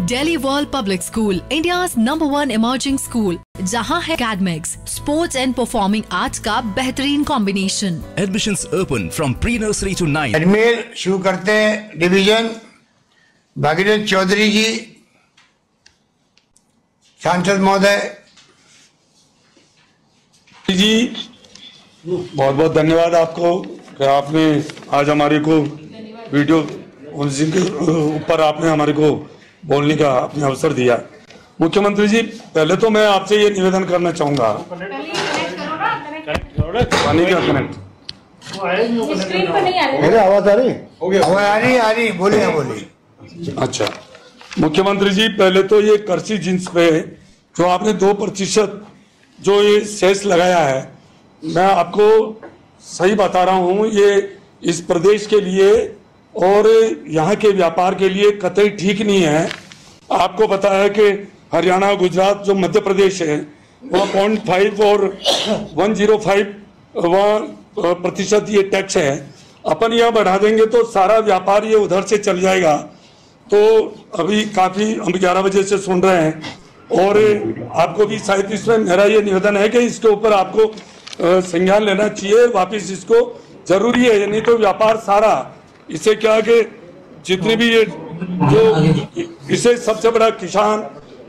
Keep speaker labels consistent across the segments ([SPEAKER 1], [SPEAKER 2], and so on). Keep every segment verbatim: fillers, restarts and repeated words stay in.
[SPEAKER 1] Delhi world public school, India's number one emerging school, जहां है academics, sports and performing arts का बेहतरीन combination.
[SPEAKER 2] Admissions open from pre nursery to nine.
[SPEAKER 3] Ajmer शुरू करते हैं डिवीजन। भागीरथ चौधरी जी, सांसद महोदय
[SPEAKER 4] जी, बहुत बहुत धन्यवाद आपको कि आपने आज हमारे को वीडियो के ऊपर आपने हमारे को बोलने का अपने अवसर दिया। मुख्यमंत्री जी, पहले तो मैं आपसे ये निवेदन करना चाहूंगा,
[SPEAKER 3] आवाज आ रही आ रही आ रही बोलिए बोलिए।
[SPEAKER 4] अच्छा, मुख्यमंत्री जी, पहले तो ये कृषि जिन्स पे जो आपने दो प्रतिशत जो ये सेस लगाया है, मैं आपको सही बता रहा हूँ, ये इस प्रदेश के लिए और यहाँ के व्यापार के लिए कतई ठीक नहीं है। आपको पता है कि हरियाणा, गुजरात, जो मध्य प्रदेश है, वहाँ पॉइंट फाइव और वन जीरो फाइव वहाँ प्रतिशत ये टैक्स है। अपन यहाँ बढ़ा देंगे तो सारा व्यापार ये उधर से चल जाएगा। तो अभी काफ़ी हम ग्यारह बजे से सुन रहे हैं और आपको भी शायद इसमें मेरा ये निवेदन है कि इसके ऊपर आपको संज्ञान लेना चाहिए, वापस इसको जरूरी है, नहीं तो व्यापार सारा इससे क्या कि जितने भी ये जो इसे सबसे बड़ा किसान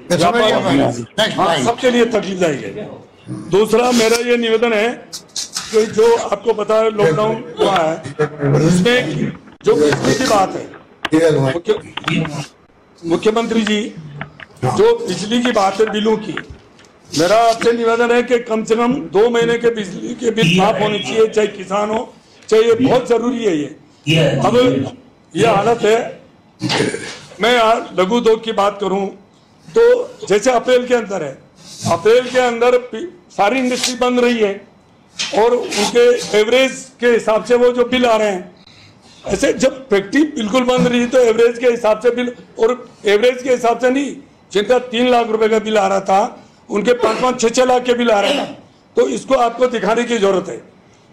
[SPEAKER 4] हाँ, सबके लिए तकलीफ जाएगी। दूसरा मेरा ये निवेदन है कि जो आपको पता है लॉकडाउन हुआ है, उसमें जो बिजली की बात है, मुख्य, मुख्यमंत्री जी, जो बिजली की बात है बिलों की, मेरा आपसे निवेदन है कि कम से कम दो महीने के बिजली के बिल माफ होने चाहिए, चाहे किसान हो चाहे, ये बहुत जरूरी है। ये अब ये हालत है। मैं यार लघु उद्योग की बात करूं तो जैसे अप्रैल के अंदर है, अप्रैल के अंदर सारी इंडस्ट्री बंद रही है और उनके एवरेज के हिसाब से वो जो बिल आ रहे हैं, ऐसे जब फैक्ट्री बिल्कुल बंद रही तो एवरेज के हिसाब से बिल, और एवरेज के हिसाब से नहीं, जिनका तीन लाख रुपए का बिल आ रहा था उनके पांच पांच छह छह लाख के बिल आ रहे हैं। तो इसको आपको दिखाने की जरूरत है।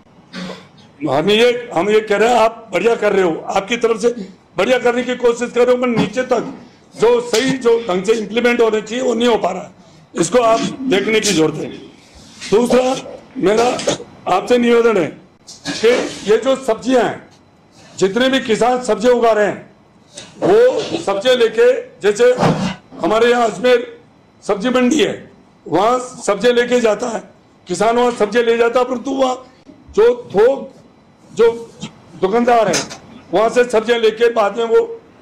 [SPEAKER 4] हम ये हम ये कह रहे हैं, आप बढ़िया कर रहे हो, आपकी तरफ से बढ़िया करने की कोशिश कर रहे हो, पर नीचे तक जो सही जो ढंग से इम्प्लीमेंट होने चाहिए वो नहीं हो पा रहा, इसको आप देखने की जरूरत है। दूसरा मेरा आपसे निवेदन है कि ये जो सब्जियां हैं, जितने भी किसान सब्जी उगा रहे हैं, वो सब्जी लेके, जैसे हमारे यहाँ अजमेर सब्जी मंडी है, वहाँ सब्जी लेके जाता है किसान, वहाँ सब्जी ले जाता है, परंतु वहाँ जो थोक जो दुकानदार है वहाँ से सब्जियां लेके बाद में वो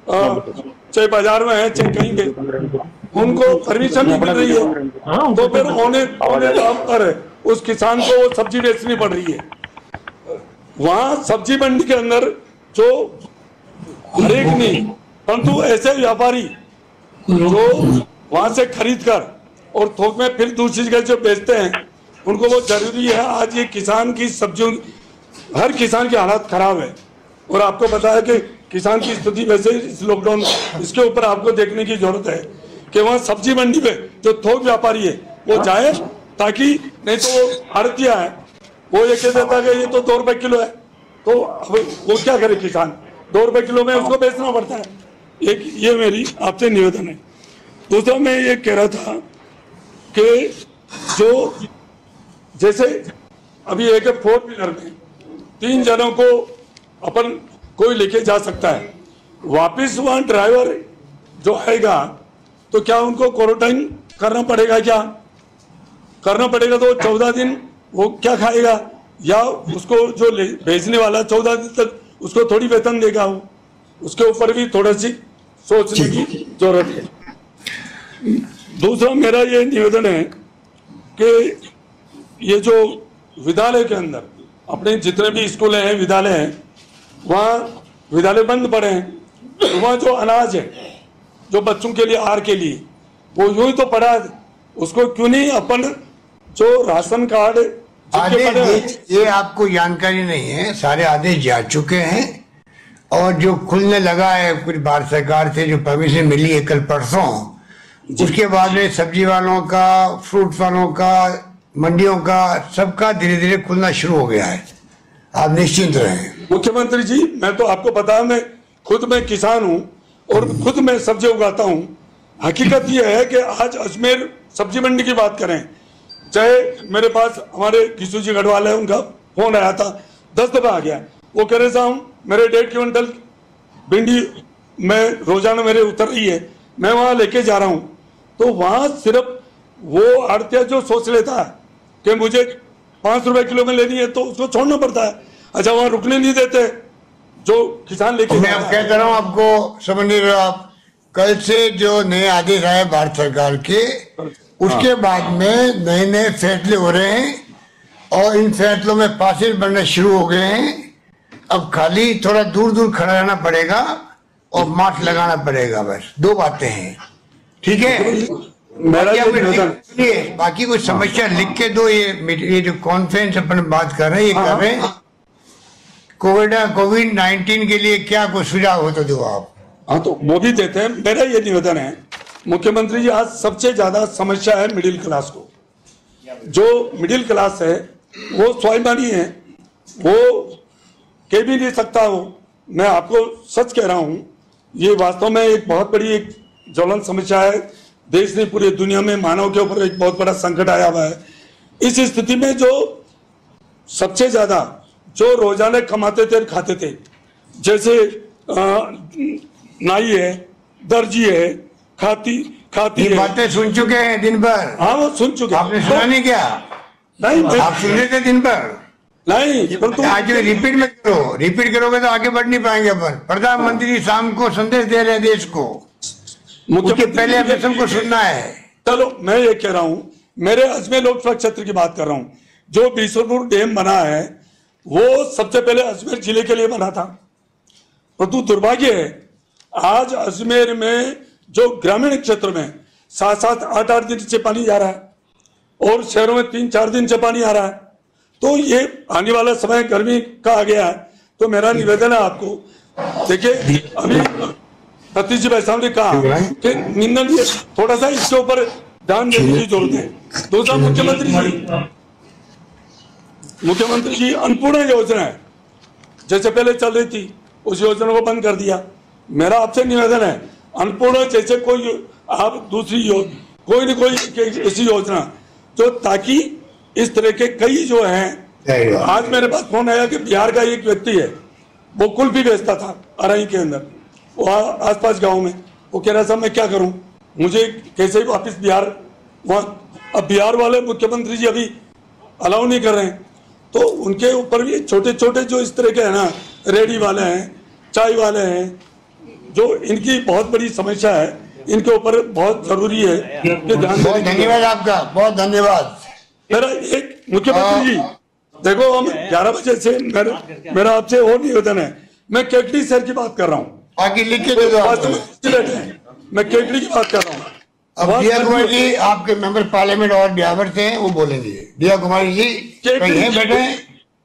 [SPEAKER 4] चाहे बाजार में है चाहे कहीं पे, उनको परमिशन नहीं मिल रही है, तो फिर औने औने दाम पर उस किसान को वो सब्जी बेचनी पड़ रही है। वहाँ सब्जी मंडी के अंदर जो हर एक नहीं, परंतु ऐसे व्यापारी जो वहां से खरीद कर और थोक में फिर दूसरी जगह जो बेचते हैं, उनको वो जरूरी है। आज ये किसान की सब्जियों, हर किसान की हालत खराब है और आपको पता है कि किसान की स्थिति वैसे इस लॉकडाउन, इसके ऊपर आपको देखने की जरूरत है कि वहाँ सब्जी मंडी पे जो थोक व्यापारी है वो जाए, ताकि नहीं तो वो आड़तिया है, वो ये कह देता है कि ये तो दो रुपए किलो है, तो वो क्या करे किसान, दो रुपए किलो में उसको बेचना पड़ता है। एक ये मेरी आपसे निवेदन है। दूसरा मैं ये कह रहा था कि जो जैसे अभी एक फोर व्हीलर में तीन जनों को अपन कोई लेके जा सकता है, वापिस वहाँ ड्राइवर जो आएगा तो क्या उनको क्वारंटाइन करना पड़ेगा? क्या करना पड़ेगा? तो चौदह दिन वो क्या खाएगा, या उसको जो भेजने वाला चौदह दिन तक उसको थोड़ी वेतन देगा, वो उसके ऊपर भी थोड़ा सी सोचने की जरूरत है। दूसरा मेरा ये निवेदन है कि ये जो विद्यालय के अंदर अपने जितने भी स्कूल हैं, विद्यालय हैं, वहाँ विद्यालय बंद पड़े हैं, तो वहाँ जो अनाज है जो बच्चों के लिए, आहार के लिए, वो यूं ही तो पड़ा है, उसको क्यों नहीं अपन जो राशन कार्ड
[SPEAKER 3] आदेश, ये आपको जानकारी नहीं है, सारे आदेश जा चुके हैं और जो खुलने लगा है कुछ भारत सरकार से जो परमिशन मिली है कल परसों, उसके बाद में सब्जी वालों का, फ्रूट वालों का, मंडियों का, सबका धीरे धीरे खुलना शुरू हो गया है। आप निश्चिंत रहें।
[SPEAKER 4] मुख्यमंत्री जी, मैं तो आपको पता है, मैं खुद मैं किसान हूँ और खुद मैं सब्जी उगाता हूँ। हकीकत यह है कि आज अजमेर सब्जी मंडी की बात करें, चाहे मेरे पास हमारे किशोर जी गढ़वाल है, उनका फोन आया था, दस दफा आ गया, वो कह रहे साहब मेरे डेढ़ क्विंटल भिंडी में रोजाना मेरे उतर रही है, मैं वहां लेके जा रहा हूं। तो वहां सिर्फ वो आड़तिया जो सोच लेता है कि मुझे पांच रुपए किलो में लेनी है तो उसको छोड़ना पड़ता है। अच्छा, वहां रुकने नहीं देते जो किसान लेके।
[SPEAKER 3] मैं कहता रहा हूँ आपको, समझ नहीं रहे आप, कल से जो नए आदेश आए भारत सरकार के, उसके हाँ। बाद में नए नए फैसले हो रहे हैं और इन फैसलों में पासेज बनने शुरू हो गए हैं। अब खाली थोड़ा दूर दूर खड़ा रहना पड़ेगा और मास्क लगाना पड़ेगा, बस दो बातें हैं, ठीक है। बाकी, बाकी कोई समस्या लिख के दो। ये ये जो कॉन्फ्रेंस अपन बात कर रहे हैं, ये कर रहे हैं कोविड कोविड नाइन्टीन के लिए क्या कोई सुझाव हो तो दो आप।
[SPEAKER 4] हाँ, तो वो भी देते हैं। मेरा ये निवेदन है मुख्यमंत्री जी, आज सबसे ज्यादा समस्या है मिडिल क्लास को। जो मिडिल क्लास है वो स्वाभिमानी है, वो कह भी नहीं सकता हो। मैं आपको सच कह रहा हूं, ये वास्तव में एक बहुत बड़ी एक ज्वलंत समस्या है। देश ने पूरी दुनिया में मानव के ऊपर एक बहुत बड़ा संकट आया हुआ है। इस स्थिति में जो सबसे ज्यादा जो रोजाना कमाते थे और खाते थे, जैसे आ, नाई है, दर्जी है, खाती खाती है,
[SPEAKER 3] बातें सुन चुके हैं दिन भर।
[SPEAKER 4] हाँ, वो सुन चुके।
[SPEAKER 3] आपने सुना तो, नहीं क्या?
[SPEAKER 4] नहीं,
[SPEAKER 3] आप सुन रहे थे दिन भर।
[SPEAKER 4] नहीं,
[SPEAKER 3] तो आज रिपीट में करो, रिपीट करोगे तो आगे बढ़ नहीं पाएंगे अपन। प्रधानमंत्री शाम को संदेश दे रहे हैं देश को, मुझे पहले अपने सबको सुनना है।
[SPEAKER 4] चलो, मैं ये कह रहा हूं, मेरे अजमेर लोकसभा क्षेत्र की बात कर रहा हूं। जो बीसलपुर डैम बना है वो सबसे पहले अजमेर जिले के लिए बना था, परंतु दुर्भाग्य है आज अजमेर में जो ग्रामीण क्षेत्र में सात सात आठ आठ दिन से पानी जा रहा है और शहरों में तीन चार दिन से पानी आ रहा है। तो ये आने वाला समय गर्मी का आ गया है। तो मेरा निवेदन है आपको, देखिए अभी सतीश जी भाई साहब ने कहा कि निंदन थोड़ा सा इसके ऊपर ध्यान देने की जरूरत है। दूसरा, मुख्यमंत्री जी मुख्यमंत्री जी अन्नपूर्णा योजना है, जैसे पहले चल रही थी उस योजना को बंद कर दिया। मेरा आपसे निवेदन है, अन्नपूर्णा जैसे कोई आप दूसरी कोई न कोई ऐसी योजना जो, ताकि इस तरह के कई जो हैं। आज मेरे पास फोन आया कि बिहार का एक व्यक्ति है, वो कुल्फी बेचता था अराई के अंदर, वहाँ आसपास गांव में। वो कह रहा था मैं क्या करूं, मुझे कैसे ही वापस बिहार वहाँ। अब बिहार वाले मुख्यमंत्री जी अभी अलाउ नहीं कर रहे हैं, तो उनके ऊपर भी छोटे छोटे जो इस तरह के है ना, रेडी वाले हैं, चाय वाले हैं, जो इनकी बहुत बड़ी समस्या है, इनके ऊपर बहुत जरूरी है कि ध्यान।
[SPEAKER 3] बहुत धन्यवाद आपका, बहुत धन्यवाद।
[SPEAKER 4] मेरा एक मुख्यमंत्री जी, देखो हम ग्यारह बजे से मेरा, मेरा आपसे और निवेदन है, मैं केकड़ी शहर की बात कर रहा हूँ,
[SPEAKER 3] आगे लिख के दे दो।
[SPEAKER 4] मैं केकड़ी की बात कर रहा हूँ।
[SPEAKER 3] अब दिया कुमारी जी आपके मेंबर पार्लियामेंट और बिहावर से हैं, वो बोलेंगे। दिया कुमारी जी कहीं हैं बैठे हैं?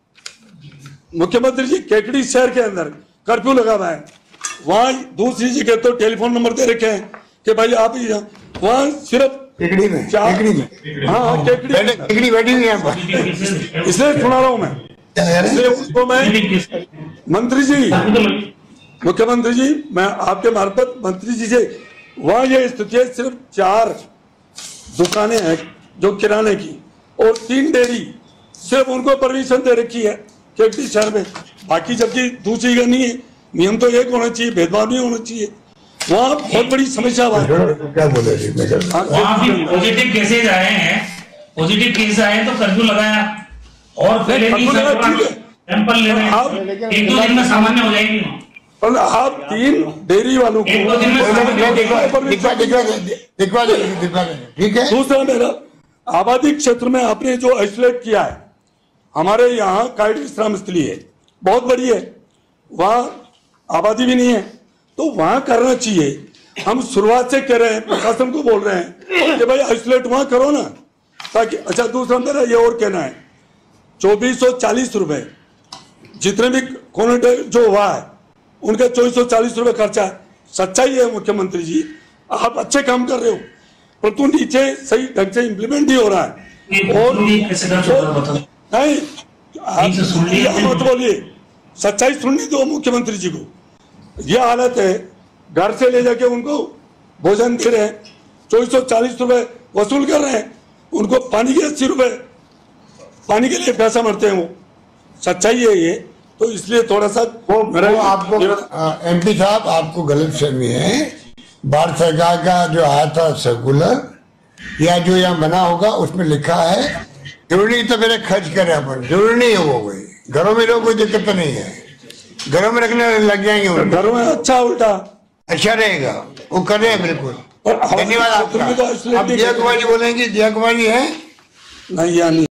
[SPEAKER 4] मुख्यमंत्री जी, केकड़ी शहर के अंदर कर्फ्यू लगा हुआ है, वहाँ दूसरी जगह तो टेलीफोन नंबर दे रखे हैं कि भाई आप वहाँ सिर्फ
[SPEAKER 3] केकड़ी में, केकड़ी में,
[SPEAKER 4] हाँ केकड़ी
[SPEAKER 3] केकड़ी बैठी हुई है,
[SPEAKER 4] इसलिए सुना रहा हूँ मैं। इसलिए उसको मैं मंत्री जी, मुख्यमंत्री जी, मैं आपके मार्फत मंत्री जी से, वहाँ ये स्थिति है, सिर्फ चार दुकानें हैं जो किराने की और तीन डेयरी, सिर्फ उनको परमिशन दे रखी है केकड़ी शहर में। बाकी जबकि दूसरी जगह नहीं है। नियम तो एक होना चाहिए, भेदभाव नहीं होना चाहिए। वहाँ बहुत बड़ी समस्या
[SPEAKER 3] क्या बोले
[SPEAKER 5] पॉजिटिव केसेज आए हैं, पॉजिटिव केस आए तो कर्फ्यू लगाया और पहले सैंपल ले रहे हैं, एक दो दिन में सामान्य हो जाएगी।
[SPEAKER 4] और आप तीन डेयरी वालों को
[SPEAKER 3] ठीक है।
[SPEAKER 4] दूसरा, मेरा आबादी क्षेत्र में आपने जो आइसोलेट किया है, हमारे यहाँ काइट विश्राम स्थली है, बहुत बड़ी है, वहाँ आबादी भी नहीं है, तो वहाँ करना चाहिए। हम शुरुआत से कह रहे हैं, प्रशासन को बोल रहे हैं कि भाई आइसोलेट वहाँ करो ना, ताकि। अच्छा, दूसरा मेरा ये और कहना है, चौबीस सौ चालीस रुपए जितने भी कोरोना जो हुआ है उनका चौबीस सौ चालीस रुपए खर्चा है। सच्चाई है मुख्यमंत्री जी, आप अच्छे काम कर रहे हो, परंतु नीचे सही ढंग से इम्प्लीमेंट नहीं हो रहा है। और नहीं, आप मत बोलिए, सच्चाई सुननी दो मुख्यमंत्री जी को। यह हालत है, घर से ले जाके उनको भोजन दे रहे हैं, चौबीस सौ चालीस रुपए वसूल कर रहे हैं, उनको पानी के अस्सी रुपए पानी के लिए पैसा मरते हैं, वो सच्चाई है ये। तो इसलिए थोड़ा सा
[SPEAKER 3] वो, मेरा वो आपको एमपी साहब आपको गलत फहमी है। भारत सरकार का जो आया था सर्कुलर या जो यहाँ बना होगा उसमें लिखा है जरूरी तो मेरे खर्च करे अपन, जरूरी नहीं है वो कोई, घरों में लोग कोई दिक्कत तो नहीं है, घरों में रखने लग जाएंगे,
[SPEAKER 4] घरों में अच्छा उल्टा
[SPEAKER 3] अच्छा रहेगा, वो कर रहे हैं बिल्कुल।
[SPEAKER 4] और
[SPEAKER 3] धन्यवाद आपका। आप दिया कुमारी बोलेंगे, दिया कुमारी है
[SPEAKER 4] नहीं या नहीं